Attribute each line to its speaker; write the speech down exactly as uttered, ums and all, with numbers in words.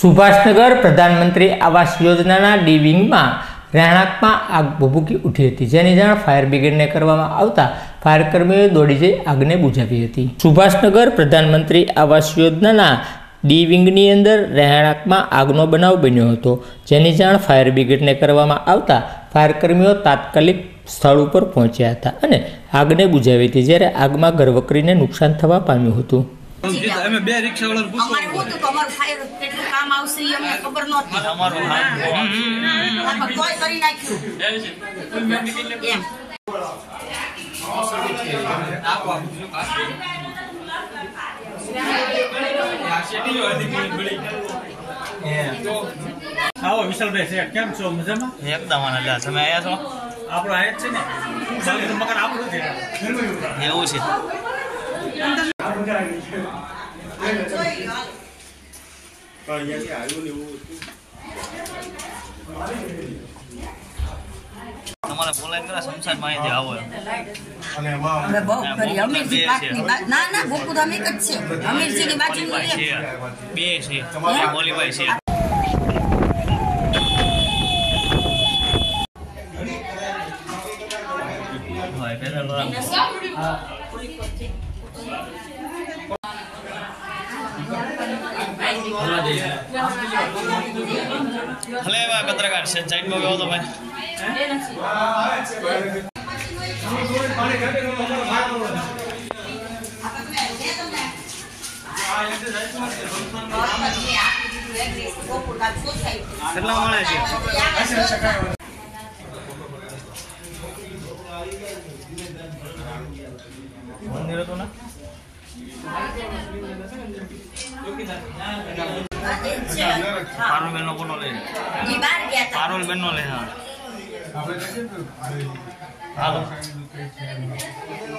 Speaker 1: સુભાષનગર પ્રધાનમંત્રી આવાસ યોજનાના ડી વિંગમાં રહેણાંકમાં આગ ભભૂકી ઉઠી હતી, જેની જાણ ફાયર બ્રિગેડને કરવામાં આવતા ફાયર કર્મીઓએ દોડી જઈ આગને બુઝાવી હતી। સુભાષનગર પ્રધાનમંત્રી આવાસ યોજનાના ડી વિંગની અંદર રહેણાંકમાં આગનો બનાવ બન્યો હતો, જેની જાણ ફાયર બ્રિગેડને કરવામાં આવતા ફાયર કર્મીઓ તાત્કાલિક સ્થળ ઉપર પહોંચ્યા હતા અને આગને બુઝાવી હતી, જ્યારે આગમાં ઘરવકરીને નુકસાન થવા પામ્યું હતું।
Speaker 2: અમે બે રિક્ષા વાળાને પૂછો
Speaker 3: અમારે હોતું તો અમારું ફાયર કેટલું કામ આવશે એ અમને ખબર નહોતી।
Speaker 2: અમારું
Speaker 3: આપણે તોય કરી નાખ્યું એમ।
Speaker 2: આવો વિશાલભાઈ છે, કેમ છો? મજામાં?
Speaker 4: એકદમ આનંદ। તમે આયા છો?
Speaker 2: આપણો આયા જ છે ને, બાકી મકાન આપણું છે
Speaker 4: એવું છે। તમારે બોલાય કરા સંસાર માં અહીંથી આવો
Speaker 3: અમે બહુ કરી અમીરજી પાકની બા- ના ના ભૂકુ તો અમીર જ છે, અમીરજીની બાજુમાં
Speaker 4: છે, બે છે, બોલીભાઈ છે। ભાઈ પેલા હલે ભાઈ પત્રકાર છે, સાઈડ માં ગયો તો ભાઈ કેટલા મળે છે? મંદિર હતું ને પારુલબેન નો ફોટો લે, પારુલબેન નો લે। હા હાલો